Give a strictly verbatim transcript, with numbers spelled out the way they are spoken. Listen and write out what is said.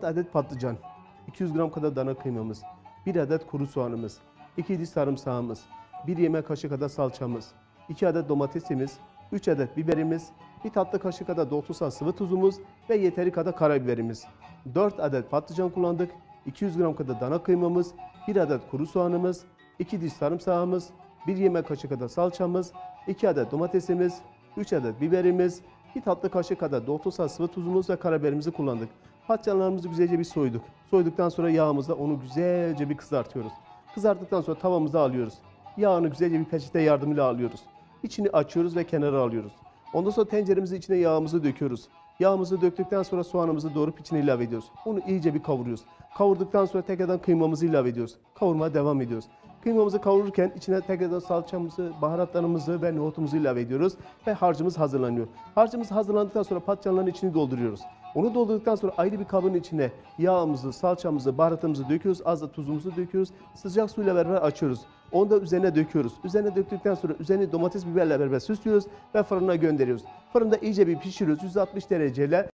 adet patlıcan, iki yüz gram kadar dana kıymamız, bir adet kuru soğanımız, iki diş sarımsağımız, bir yemek kaşığı kadar salçamız, iki adet domatesimiz, üç adet biberimiz, bir tatlı kaşığı kadar dokunsal sıvı tuzumuz ve yeteri kadar karabiberimiz. dört adet patlıcan kullandık, iki yüz gram kadar dana kıymamız, bir adet kuru soğanımız, iki diş sarımsağımız, bir yemek kaşığı kadar salçamız, iki adet domatesimiz, üç adet biberimiz, bir tatlı kaşığı kadar dokunsal sıvı tuzumuz ve karabiberimizi kullandık. Patlıcanlarımızı güzelce bir soyduk. Soyduktan sonra yağımızla onu güzelce bir kızartıyoruz. Kızarttıktan sonra tavamıza alıyoruz. Yağını güzelce bir peçete yardımıyla alıyoruz. İçini açıyoruz ve kenara alıyoruz. Ondan sonra tenceremizin içine yağımızı döküyoruz. Yağımızı döktükten sonra soğanımızı doğrup içine ilave ediyoruz. Onu iyice bir kavuruyoruz. Kavurduktan sonra tekrardan kıymamızı ilave ediyoruz. Kavurmaya devam ediyoruz. Kıymamızı kavururken içine tekrardan salçamızı, baharatlarımızı ve nohutumuzu ilave ediyoruz ve harcımız hazırlanıyor. Harcımız hazırlandıktan sonra patlıcanların içini dolduruyoruz. Onu doldurduktan sonra ayrı bir kabın içine yağımızı, salçamızı, baharatımızı döküyoruz. Az da tuzumuzu döküyoruz. Sıcak suyla beraber açıyoruz. Onu da üzerine döküyoruz. Üzerine döktükten sonra üzerine domates biberle beraber süslüyoruz ve fırına gönderiyoruz. Fırında iyice bir pişiriyoruz yüz altmış dereceyle.